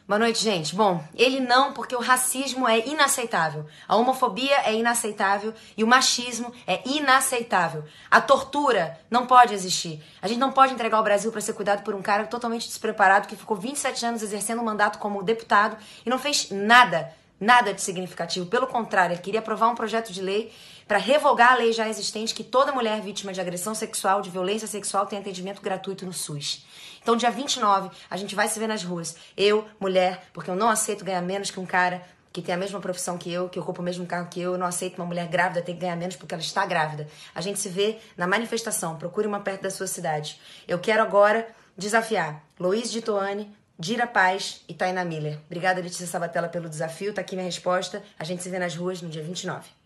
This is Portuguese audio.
Boa noite, gente. Bom, ele não, porque o racismo é inaceitável. A homofobia é inaceitável e o machismo é inaceitável. A tortura não pode existir. A gente não pode entregar o Brasil para ser cuidado por um cara totalmente despreparado que ficou 27 anos exercendo um mandato como deputado e não fez nada de significativo. Pelo contrário, ele queria aprovar um projeto de lei para revogar a lei já existente que toda mulher vítima de agressão sexual, de violência sexual, tem atendimento gratuito no SUS. Então, dia 29, a gente vai se ver nas ruas. Eu, mulher, porque eu não aceito ganhar menos que um cara que tem a mesma profissão que eu, que ocupa o mesmo cargo que eu. Eu não aceito uma mulher grávida ter que ganhar menos porque ela está grávida. A gente se vê na manifestação. Procure uma perto da sua cidade. Eu quero agora desafiar Loís de Toane, Dira Paz e Tainá Miller. Obrigada, Letícia Sabatella, pelo desafio. Tá aqui minha resposta. A gente se vê nas ruas no dia 29.